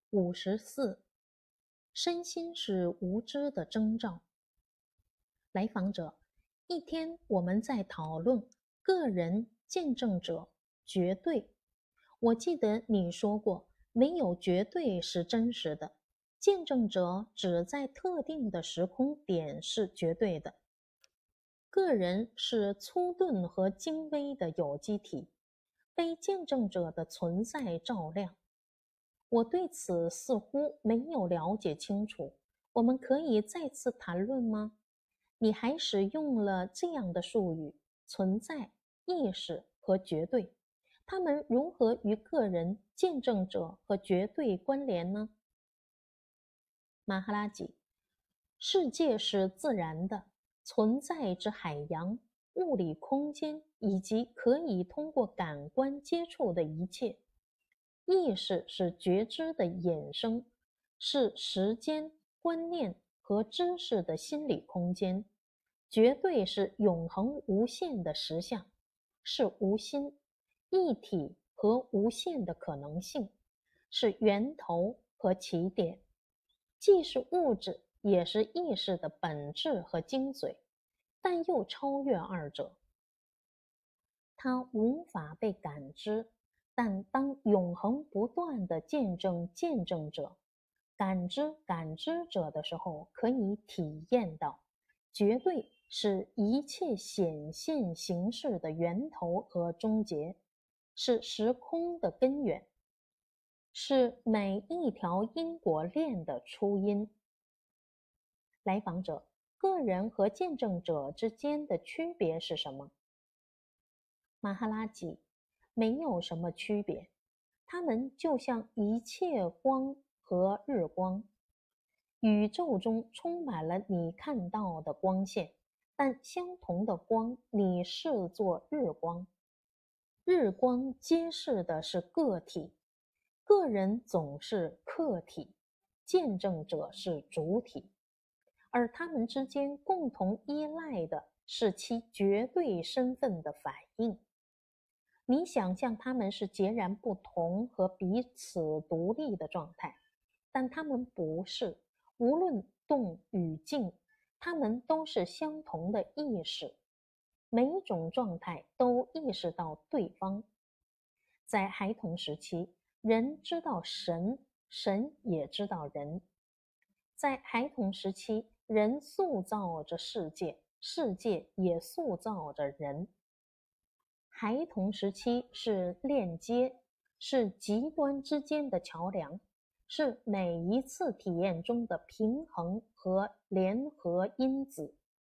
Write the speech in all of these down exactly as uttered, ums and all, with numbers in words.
五十四，身心是无知的征兆。来访者，一天我们在讨论个人、见证者、绝对。我记得你说过，没有绝对是真实的，见证者只在特定的时空点是绝对的。个人是粗钝和精微的有机体，被见证者的存在照亮。我对此似乎没有了解清楚，我们可以再次谈论吗？你还使用了这样的术语：存在、意识和绝对，它们如何与个人、见证者和绝对关联呢？马哈拉吉，世界是自然的，存在之海洋、物理空间以及可以通过感官接触的一切。意识是觉知的衍生，是时间、观念和知识的心理空间。绝对是永恒无限的实相，是无心、一体和无限的可能性，是源头和起点，既是物质，也是意识的本质和精髓，但又超越二者。它无法被感知，但当永恒不断的见证见证者、感知感知者的时候，可以体验到，绝对是一切显现形式的源头和终结，是时空的根源，是每一条因果链的初因。来访者，个人和见证者之间的区别是什么？马哈拉吉，没有什么区别，它们就像一切光和日光。宇宙中充满了你看到的光线，但相同的光你视作日光。日光揭示的是个体，个人总是客体，见证者是主体，而他们之间共同依赖的是其绝对身份的反应。你想象他们是截然不同和彼此独立的状态，但他们不是。无论动与静，他们都是相同的意识。每一种状态都意识到对方。在孩童时期，人知道神，神也知道人。在孩童时期，人塑造着世界，世界也塑造着人。孩童时期是链接，是极端之间的桥梁，是每一次体验中的平衡和联合因子。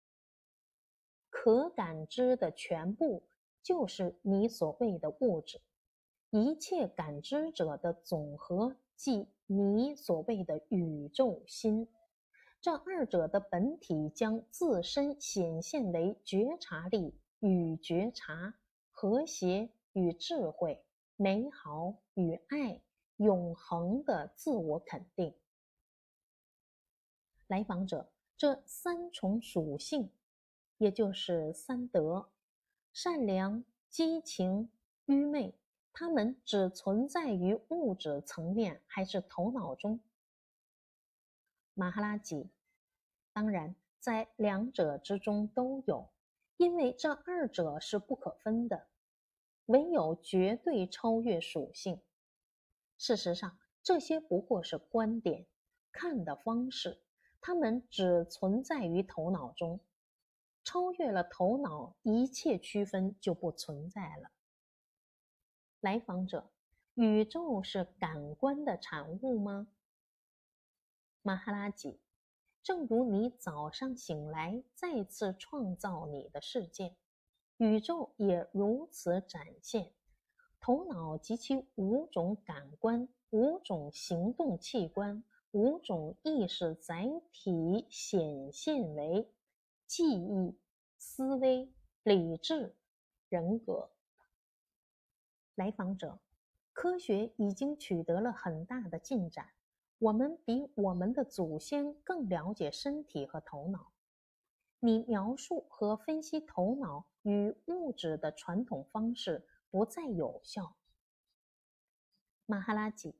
可感知的全部就是你所谓的物质，一切感知者的总和即你所谓的宇宙心。这二者的本体将自身显现为觉察力与觉察，和谐与智慧，美好与爱，永恒的自我肯定。来访者，这三重属性，也就是三德：善良、激情、愚昧，它们只存在于物质层面还是头脑中？马哈拉吉，当然，在两者之中都有，因为这二者是不可分的。唯有绝对超越属性。事实上，这些不过是观点、看的方式，它们只存在于头脑中。超越了头脑，一切区分就不存在了。来访者，宇宙是感官的产物吗？马哈拉吉，正如你早上醒来再次创造你的世界，宇宙也如此展现。头脑及其五种感官、五种行动器官、五种意识载体显现为记忆、思维、理智、人格。来访者，科学已经取得了很大的进展，我们比我们的祖先更了解身体和头脑。你描述和分析头脑与物质的传统方式不再有效。马哈拉吉，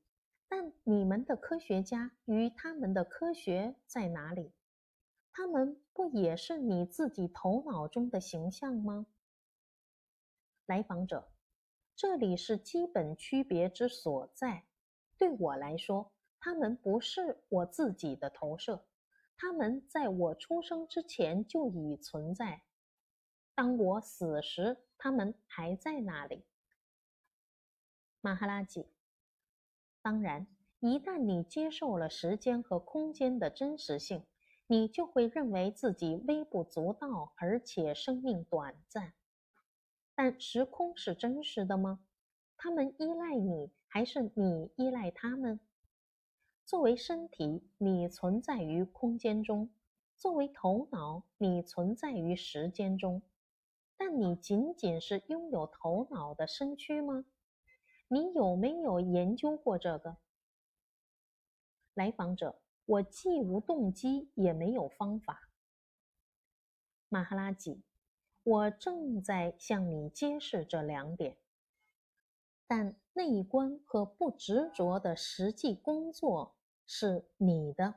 但你们的科学家与他们的科学在哪里？他们不也是你自己头脑中的形象吗？来访者，这里是基本区别之所在。对我来说，他们不是我自己的投射，他们在我出生之前就已存在。当我死时，他们还在那里。马哈拉吉，当然，一旦你接受了时间和空间的真实性，你就会认为自己微不足道，而且生命短暂。但时空是真实的吗？他们依赖你，还是你依赖他们？作为身体，你存在于空间中；作为头脑，你存在于时间中。但你仅仅是拥有头脑的身躯吗？你有没有研究过这个？来访者，我既无动机，也没有方法。马哈拉吉，我正在向你揭示这两点。但内观和不执着的实际工作是你的。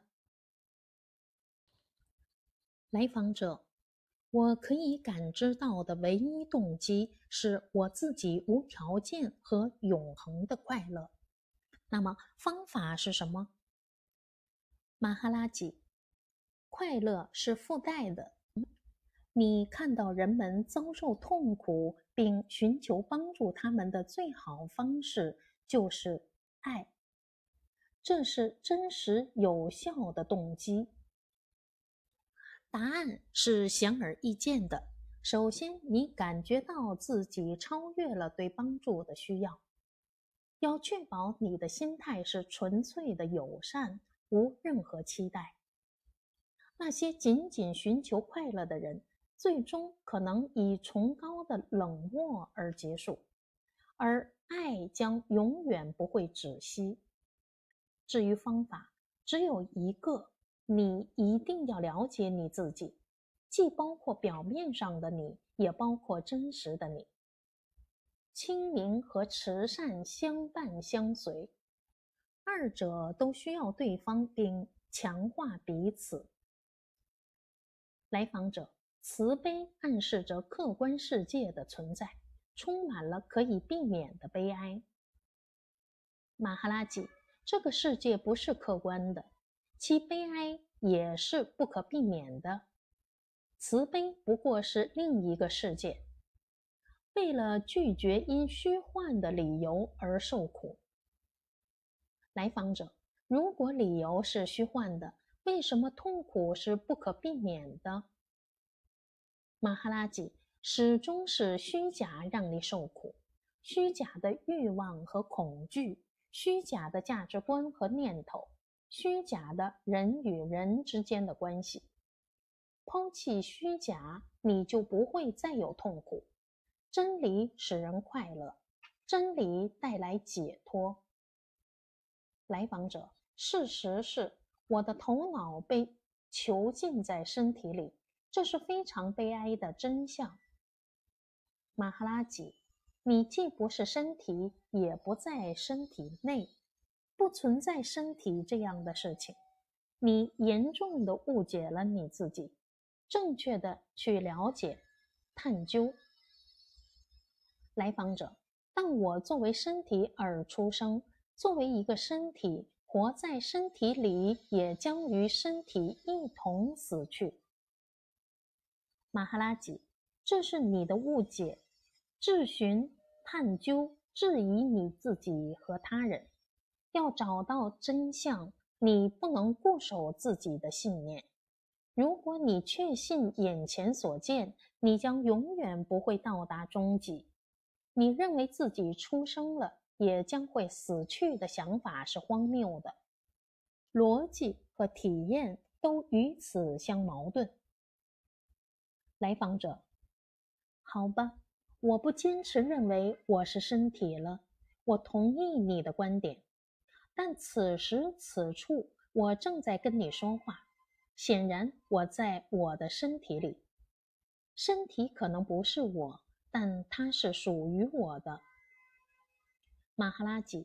来访者，我可以感知到的唯一动机是我自己无条件和永恒的快乐。那么方法是什么？马哈拉吉，快乐是附带的。你看到人们遭受痛苦，并寻求帮助他们的最好方式就是爱。这是真实有效的动机。答案是显而易见的。首先，你感觉到自己超越了对帮助的需要。要确保你的心态是纯粹的友善，无任何期待。那些仅仅寻求快乐的人，最终可能以崇高的冷漠而结束，而爱将永远不会止息。至于方法，只有一个，你一定要了解你自己，既包括表面上的你，也包括真实的你。清明和慈善相伴相随，二者都需要对方并强化彼此。来访者，慈悲暗示着客观世界的存在，充满了可以避免的悲哀。马哈拉吉，这个世界不是客观的，其悲哀也是不可避免的。慈悲不过是另一个世界。为了拒绝因虚幻的理由而受苦。来访者，如果理由是虚幻的，为什么痛苦是不可避免的？马哈拉吉，始终是虚假让你受苦，虚假的欲望和恐惧，虚假的价值观和念头，虚假的人与人之间的关系。抛弃虚假，你就不会再有痛苦。真理使人快乐，真理带来解脱。来访者，事实是我的头脑被囚禁在身体里，这是非常悲哀的真相。马哈拉吉，你既不是身体，也不在身体内，不存在身体这样的事情。你严重地误解了你自己，正确的去了解、探究。来访者，当我作为身体而出生，作为一个身体，活在身体里，也将与身体一同死去。马哈拉吉，这是你的误解。质询、探究、质疑你自己和他人，要找到真相，你不能固守自己的信念。如果你确信眼前所见，你将永远不会到达终极。你认为自己出生了，也将会死去的想法是荒谬的，逻辑和体验都与此相矛盾。来访者，好吧，我不坚持认为我是身体了，我同意你的观点，但此时此处，我正在跟你说话，显然我在我的身体里。身体可能不是我，但它是属于我的。马哈拉吉，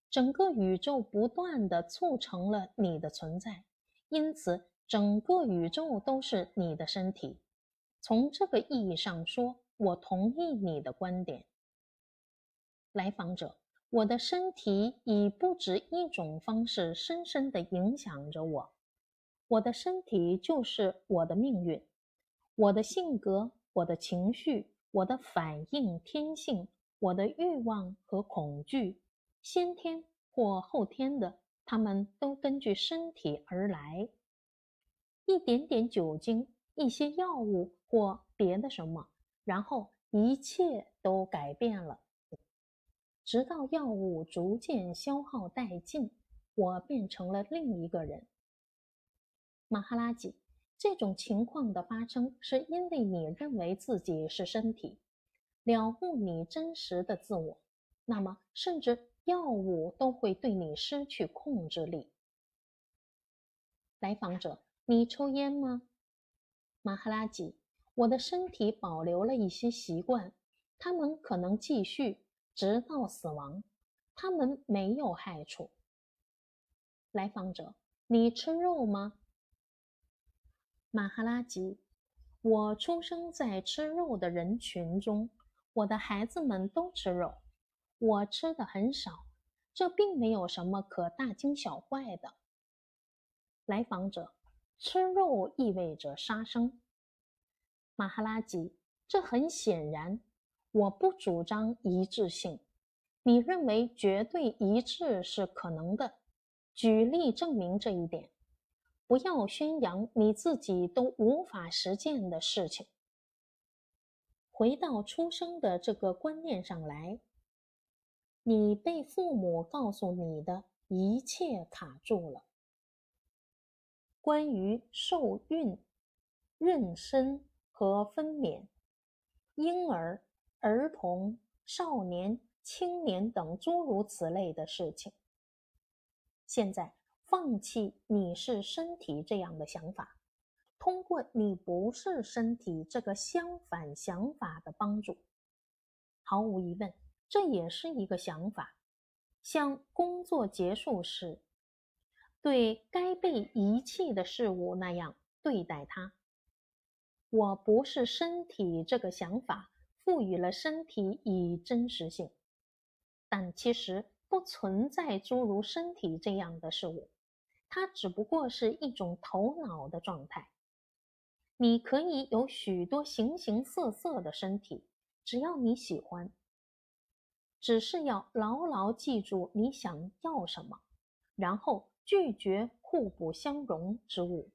整个宇宙不断地促成了你的存在，因此整个宇宙都是你的身体。从这个意义上说，我同意你的观点。来访者，我的身体以不止一种方式深深地影响着我。我的身体就是我的命运，我的性格，我的情绪，我的反应天性，我的欲望和恐惧，先天或后天的，它们都根据身体而来。一点点酒精，一些药物或别的什么，然后一切都改变了。直到药物逐渐消耗殆尽，我变成了另一个人。马哈拉吉，这种情况的发生是因为你认为自己是身体，了悟你真实的自我，那么甚至药物都会对你失去控制力。来访者，你抽烟吗？马哈拉吉，我的身体保留了一些习惯，它们可能继续直到死亡，它们没有害处。来访者，你吃肉吗？马哈拉吉，我出生在吃肉的人群中，我的孩子们都吃肉，我吃的很少，这并没有什么可大惊小怪的。来访者，吃肉意味着杀生。马哈拉吉，这很显然，我不主张一致性。你认为绝对一致是可能的，举例证明这一点。不要宣扬你自己都无法实践的事情。回到出生的这个观念上来，你被父母告诉你的一切卡住了。关于受孕、妊娠和分娩、婴儿、儿童、少年、青年等诸如此类的事情。现在放弃你是身体这样的想法，通过你不是身体这个相反想法的帮助。毫无疑问，这也是一个想法，像工作结束时对该被遗弃的事物那样对待它。我不是身体这个想法赋予了身体以真实性，但其实不存在诸如身体这样的事物，它只不过是一种头脑的状态。你可以有许多形形色色的身体，只要你喜欢，只是要牢牢记住你想要什么，然后拒绝互不相容之物。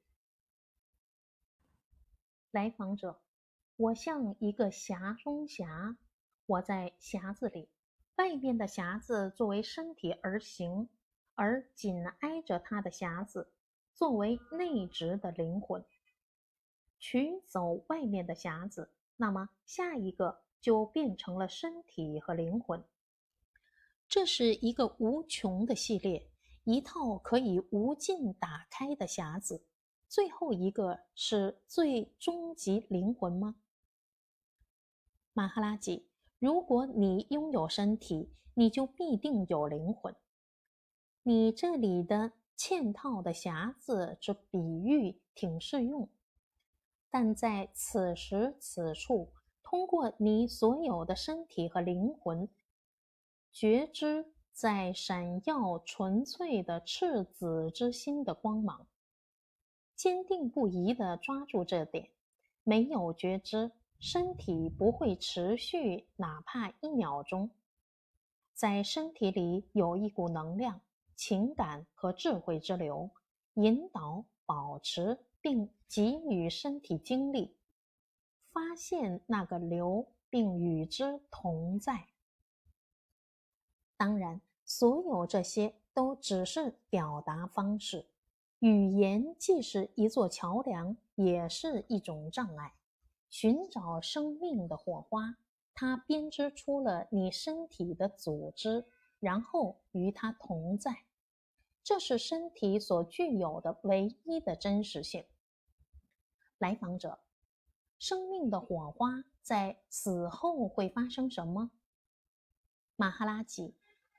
来访者，我像一个匣中匣，我在匣子里，外面的匣子作为身体而行，而紧挨着它的匣子作为内质的灵魂。取走外面的匣子，那么下一个就变成了身体和灵魂。这是一个无穷的系列，一套可以无尽打开的匣子。最后一个是最终极灵魂吗？马哈拉吉，如果你拥有身体，你就必定有灵魂。你这里的嵌套的匣子这比喻挺适用，但在此时此处，通过你所有的身体和灵魂，觉知在闪耀纯粹的赤子之心的光芒。坚定不移地抓住这点，没有觉知，身体不会持续哪怕一秒钟。在身体里有一股能量、情感和智慧之流，引导、保持并给予身体精力，发现那个流并与之同在。当然，所有这些都只是表达方式。语言既是一座桥梁，也是一种障碍。寻找生命的火花，它编织出了你身体的组织，然后与它同在。这是身体所具有的唯一的真实性。来访者，生命的火花在死后会发生什么？马哈拉吉，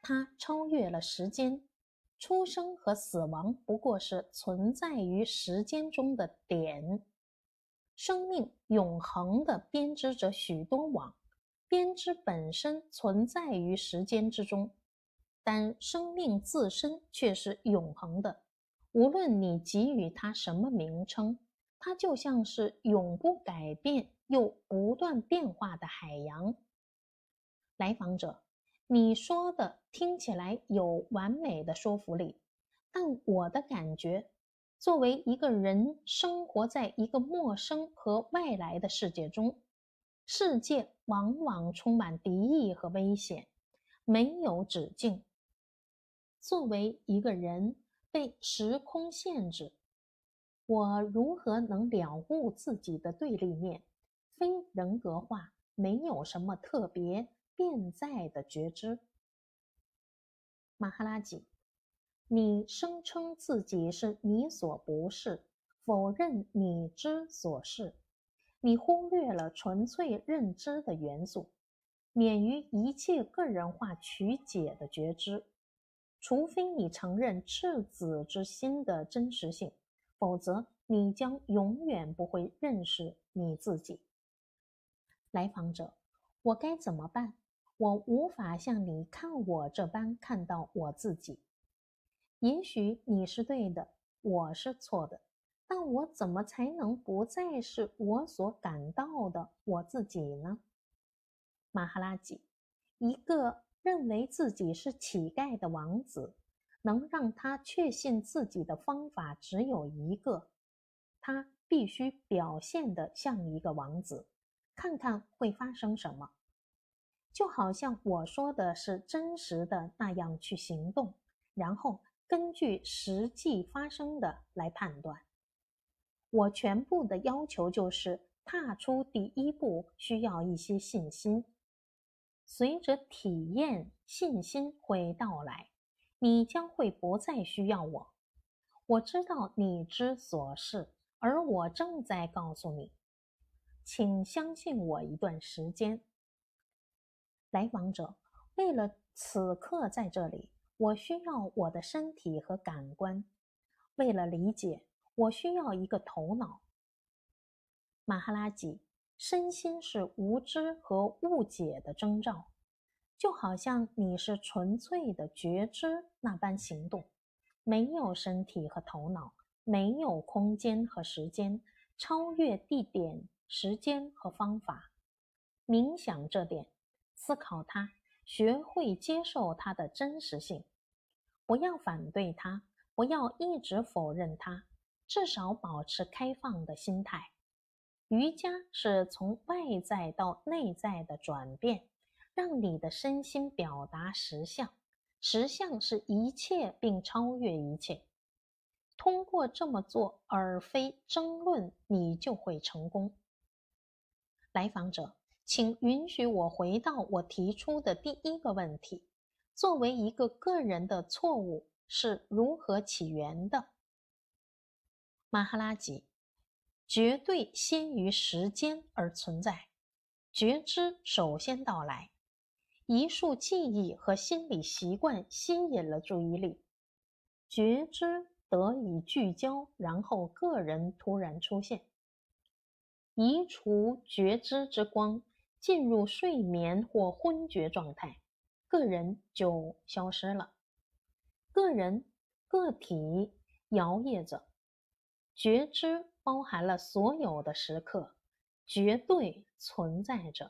它超越了时间。出生和死亡不过是存在于时间中的点。生命永恒地编织着许多网，编织本身存在于时间之中，但生命自身却是永恒的。无论你给予它什么名称，它就像是永不改变又不断变化的海洋。来访者，你说的听起来有完美的说服力，但我的感觉，作为一个人生活在一个陌生和外来的世界中，世界往往充满敌意和危险，没有止境。作为一个人被时空限制，我如何能了悟自己的对立面？非人格化，没有什么特别变在的觉知。马哈拉吉，你声称自己是你所不是，否认你之所是。你忽略了纯粹认知的元素，免于一切个人化曲解的觉知。除非你承认赤子之心的真实性，否则你将永远不会认识你自己。来访者，我该怎么办？我无法像你看我这般看到我自己。也许你是对的，我是错的，但我怎么才能不再是我所感到的我自己呢？马哈拉吉，一个认为自己是乞丐的王子，能让他确信自己的方法只有一个，他必须表现得像一个王子，看看会发生什么。就好像我说的是真实的那样去行动，然后根据实际发生的来判断。我全部的要求就是踏出第一步需要一些信心，随着体验，信心会到来，你将会不再需要我。我知道你之所是，而我正在告诉你，请相信我一段时间。来访者，为了此刻在这里，我需要我的身体和感官。为了理解，我需要一个头脑。马哈拉吉，身心是无知和误解的征兆，就好像你是纯粹的觉知那般行动，没有身体和头脑，没有空间和时间，超越地点、时间和方法。冥想这点，思考它，学会接受它的真实性，不要反对它，不要一直否认它，至少保持开放的心态。瑜伽是从外在到内在的转变，让你的身心表达实相，实相是一切并超越一切。通过这么做而非争论，你就会成功。来访者，请允许我回到我提出的第一个问题：作为一个个人的错误是如何起源的？马哈拉吉，绝对先于时间而存在，觉知首先到来，一束记忆和心理习惯吸引了注意力，觉知得以聚焦，然后个人突然出现。移除觉知之光，进入睡眠或昏厥状态，个人就消失了。个人、个体摇曳着，觉知包含了所有的时刻，绝对存在着。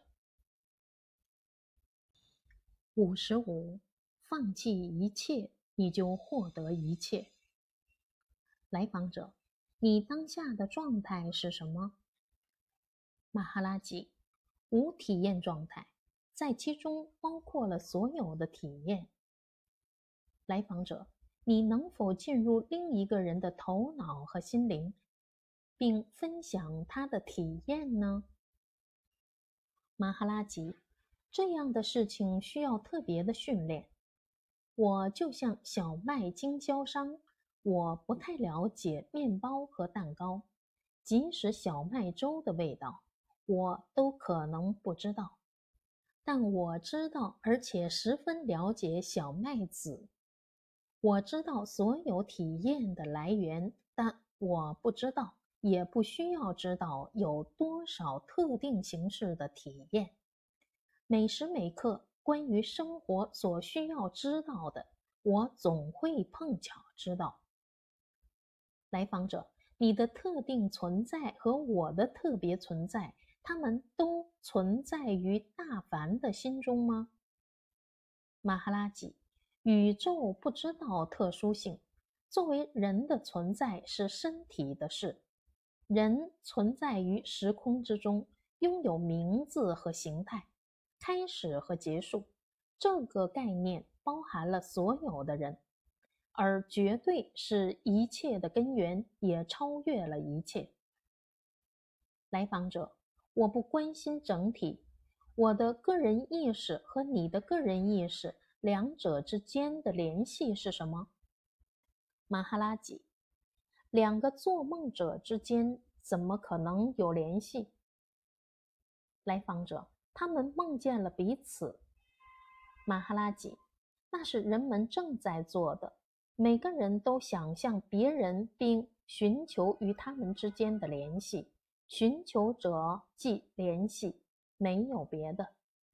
五十五，放弃一切，你就获得一切。来访者，你当下的状态是什么？马哈拉吉，无体验状态，在其中包括了所有的体验。来访者，你能否进入另一个人的头脑和心灵，并分享他的体验呢？马哈拉吉，这样的事情需要特别的训练。我就像小麦经销商，我不太了解面包和蛋糕，即使小麦粥的味道，我都可能不知道。 但我知道，而且十分了解小麦子。我知道所有体验的来源，但我不知道，也不需要知道有多少特定形式的体验。每时每刻，关于生活所需要知道的，我总会碰巧知道。来访者，你的特定存在和我的特别存在，它们都存在于大凡的心中吗？马哈拉吉，宇宙不知道特殊性。作为人的存在是身体的事，人存在于时空之中，拥有名字和形态，开始和结束。这个概念包含了所有的人，而绝对是一切的根源，也超越了一切。来访者，我不关心整体，我的个人意识和你的个人意识两者之间的联系是什么？马哈拉吉，两个做梦者之间怎么可能有联系？来访者，他们梦见了彼此。马哈拉吉，那是人们正在做的。每个人都想象别人，并寻求与他们之间的联系。寻求者即联系，没有别的。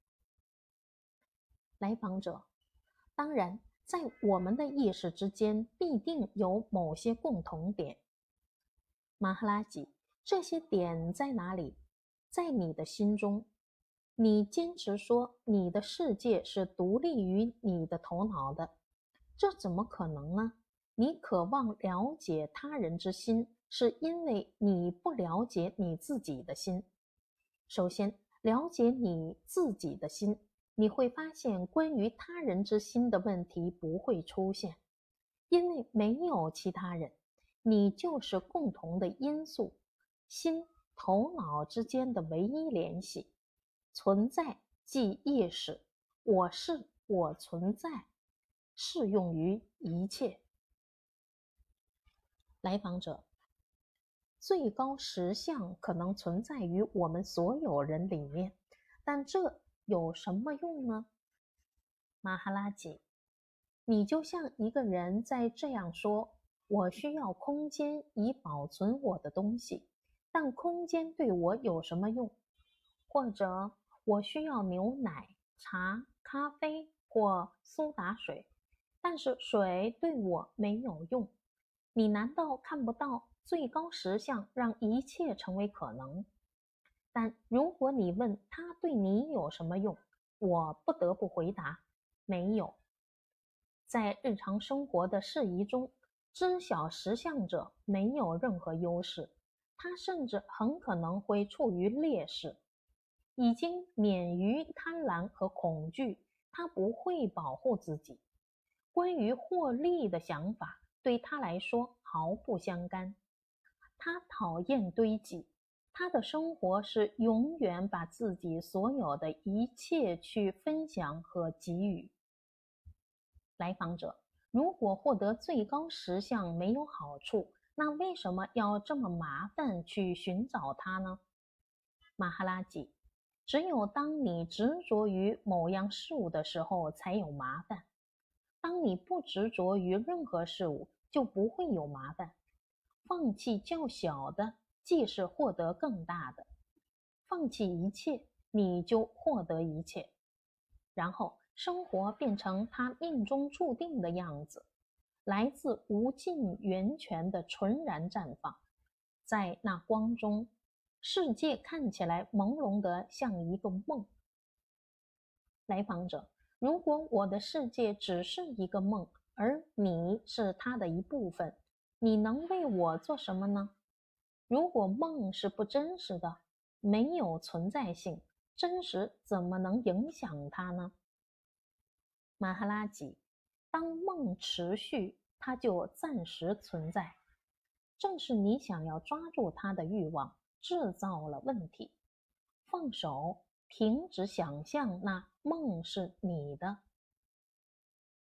来访者，当然，在我们的意识之间必定有某些共同点。马哈拉吉，这些点在哪里？在你的心中。你坚持说你的世界是独立于你的头脑的，这怎么可能呢？你渴望了解他人之心，是因为你不了解你自己的心。首先，了解你自己的心，你会发现关于他人之心的问题不会出现，因为没有其他人，你就是共同的因素，心、头脑之间的唯一联系。存在即意识，我是，我存在，适用于一切。来访者，最高实相可能存在于我们所有人里面，但这有什么用呢？马哈拉吉，你就像一个人在这样说：我需要空间以保存我的东西，但空间对我有什么用？或者我需要牛奶、茶、咖啡或苏打水，但是水对我没有用。你难道看不到最高实相让一切成为可能？但如果你问它对你有什么用，我不得不回答：没有。在日常生活的事宜中，知晓实相者没有任何优势，他甚至很可能会处于劣势。已经免于贪婪和恐惧，他不会保护自己。关于获利的想法对他来说毫不相干。他讨厌堆积，他的生活是永远把自己所有的一切去分享和给予。来访者，如果获得最高实相没有好处，那为什么要这么麻烦去寻找它呢？马哈拉吉，只有当你执着于某样事物的时候才有麻烦。当你不执着于任何事物，就不会有麻烦。放弃较小的，即是获得更大的。放弃一切，你就获得一切。然后生活变成他命中注定的样子，来自无尽源泉的纯然绽放。在那光中，世界看起来朦胧得像一个梦。来访者，如果我的世界只是一个梦，而你是它的一部分，你能为我做什么呢？如果梦是不真实的，没有存在性，真实怎么能影响它呢？马哈拉吉，当梦持续，它就暂时存在。正是你想要抓住它的欲望，制造了问题。放手，停止想象那梦是你的。